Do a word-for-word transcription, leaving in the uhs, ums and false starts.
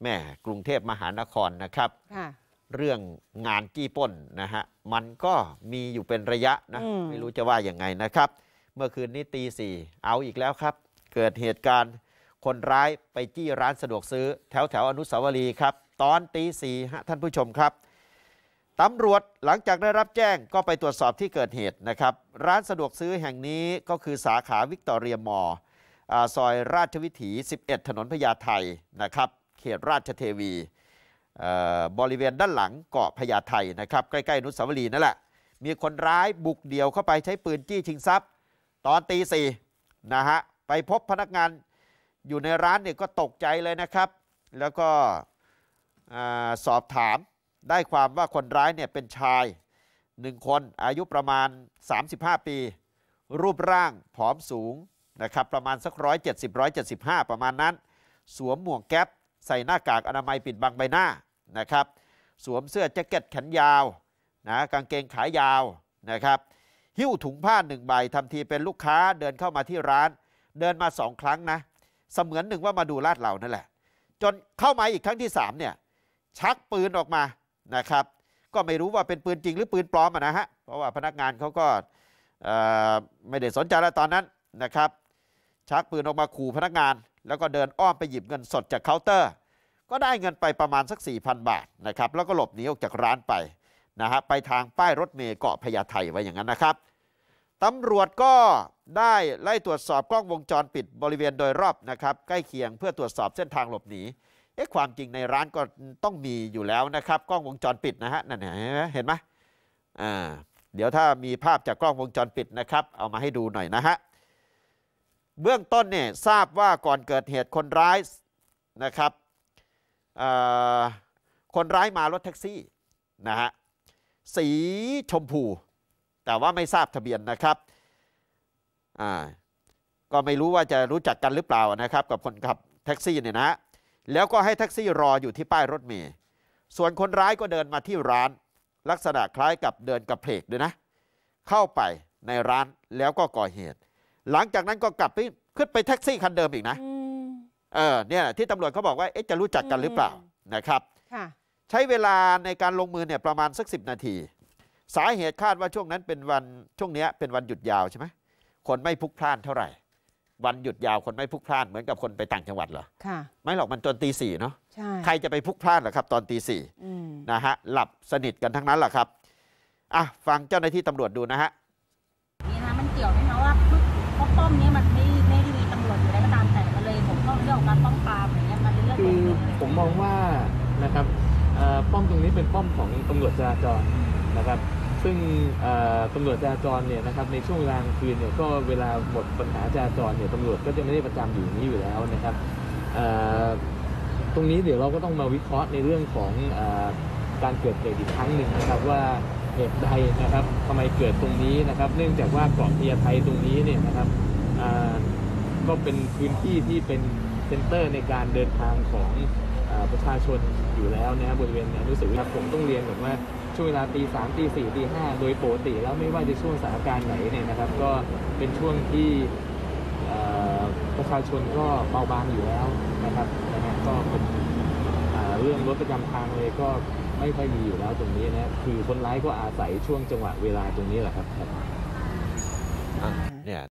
แม่กรุงเทพมหานครนะครับเรื่องงานจี้ปล้นนะฮะมันก็มีอยู่เป็นระยะนะไม่รู้จะว่าอย่างไงนะครับเมื่อคืนนี้ตีสี่เอาอีกแล้วครับเกิดเหตุการณ์คนร้ายไปจี้ร้านสะดวกซื้อแถวแถวอนุสาวรีย์ครับตอนตีสี่ฮะท่านผู้ชมครับตำรวจหลังจากได้รับแจ้งก็ไปตรวจสอบที่เกิดเหตุนะครับร้านสะดวกซื้อแห่งนี้ก็คือสาขาวิกตอเรียมอลล์ซอยราชวิถีสิบเอ็ดถนนพญาไทนะครับเขตราชเทวีบริเวณด้านหลังเกาะพญาไทนะครับใกล้ๆอนุสาวรีย์นั่นแหละมีคนร้ายบุกเดี่ยวเข้าไปใช้ปืนจี้ชิงทรัพย์ตอนตีสี่นะฮะไปพบพนักงานอยู่ในร้านเนี่ยก็ตกใจเลยนะครับแล้วก็สอบถามได้ความว่าคนร้ายเนี่ยเป็นชายหนึ่งคนอายุประมาณสามสิบห้าปีรูปร่างผอมสูงนะครับประมาณสักหนึ่งร้อยเจ็ดสิบ หนึ่งร้อยเจ็ดสิบห้าประมาณนั้นสวมหมวกแก๊ปใส่หน้ากากอนามัยปิดบังใบหน้านะครับสวมเสื้อแจ็คเก็ตแขนยาวนะกางเกงขายาวนะครับหิ้วถุงผ้าหนึ่งใบทำทีเป็นลูกค้าเดินเข้ามาที่ร้านเดินมาสองครั้งนะเสมือนหนึ่งว่ามาดูลาดเหล่านั่นแหละจนเข้ามาอีกครั้งที่สามเนี่ยชักปืนออกมานะครับก็ไม่รู้ว่าเป็นปืนจริงหรือปืนปลอมนะฮะเพราะว่าพนักงานเขาก็ไม่ได้สนใจแล้วตอนนั้นนะครับชักปืนออกมาขู่พนักงานแล้วก็เดินอ้อมไปหยิบเงินสดจากเคาน์เตอร์ก็ได้เงินไปประมาณสัก สี่พัน บาทนะครับแล้วก็หลบหนีออกจากร้านไปนะฮะไปทางป้ายรถเมล์เกาะพญาไทไว้อย่างนั้นนะครับตำรวจก็ได้ไล่ตรวจสอบกล้องวงจรปิดบริเวณโดยรอบนะครับใกล้เคียงเพื่อตรวจสอบเส้นทางหลบหนีเอ๊ะความจริงในร้านก็ต้องมีอยู่แล้วนะครับกล้องวงจรปิดนะฮะนั่นเห็นไหมอ่าเดี๋ยวถ้ามีภาพจากกล้องวงจรปิดนะครับเอามาให้ดูหน่อยนะฮะเบื้องต้นเนี่ยทราบว่าก่อนเกิดเหตุคนร้ายนะครับคนร้ายมารถแท็กซี่นะฮะสีชมพูแต่ว่าไม่ทราบทะเบียนนะครับอ่าก็ไม่รู้ว่าจะรู้จักกันหรือเปล่านะครับกับคนขับแท็กซี่เนี่ยนะแล้วก็ให้แท็กซี่รออยู่ที่ป้ายรถเมล์ส่วนคนร้ายก็เดินมาที่ร้านลักษณะคล้ายกับเดินกระเพกด้วยนะเข้าไปในร้านแล้วก็ก่อเหตุหลังจากนั้นก็กลับไปขึ้นไปแท็กซี่คันเดิมอีกนะเออเนี่ยที่ตำรวจเขาบอกว่าเอ๊ะจะรู้จักกันหรือเปล่านะครับใช้เวลาในการลงมือเนี่ยประมาณสักสิบนาทีสาเหตุคาดว่าช่วงนั้นเป็นวันช่วงนี้เป็นวันหยุดยาวใช่ไหมคนไม่พลุกพล่านเท่าไหร่วันหยุดยาวคนไม่พลุกพล่านเหมือนกับคนไปต่างจังหวัดเหรอค่ะไม่หรอกมันตอนตีสี่เนาะใครจะไปพลุกพล่านเหรอครับตอนตีสี่นะฮะหลับสนิทกันทั้งนั้นแหละครับอ่ะฟังเจ้าหน้าที่ตำรวจดูนะฮะนี่นะมันเกี่ยวไหมคะว่าเพราะป้อมนี้มันไม่ไม่ได้มีตำรวจอยู่แล้วก็ตามแต่มันเลยผมก็เรื่องของการป้องปรามอย่างเงี้ยมันเรื่องคือผมมองว่านะครับป้อมตรงนี้เป็นป้อมของตำรวจจราจรนะครับซึ่งตำรวจจราจรเนี่ยนะครับในช่วงเวลากลางคืนเนี่ยก็เวลาหมดปัญหาจราจรเนี่ยตำรวจก็จะไม่ได้ประจำอยู่นี้อยู่แล้วนะครับตรงนี้เดี๋ยวเราก็ต้องมาวิเคราะห์ในเรื่องของการเกิดเหตุอีกครั้งหนึ่งนะครับว่าเหตุใดนะครับทำไมเกิดตรงนี้นะครับเนื่องจากว่าเกาะพญาไทตรงนี้เนี่ยนะครับก็เป็นพื้นที่ที่เป็นเซ็นเตอร์ในการเดินทางของประชาชนอยู่แล้วนะครับบริเวณอนุสาวรีย์ผมต้องเรียนก่อนว่าช่วงเวลาตีสามตีสี่ตีห้าโดยปกติแล้วไม่ว่าจะช่วงสถานการณ์ไหนเนี่ยนะครับก็เป็นช่วงที่ประชาชนก็เบาบางอยู่แล้วนะครับนะฮะก็เป็นเรื่องรถประจำทางเลยก็ไม่ค่อยมีอยู่แล้วตรงนี้นะคือคนร้ายก็อาศัยช่วงจังหวะเวลาตรงนี้แหละครับเนี่ย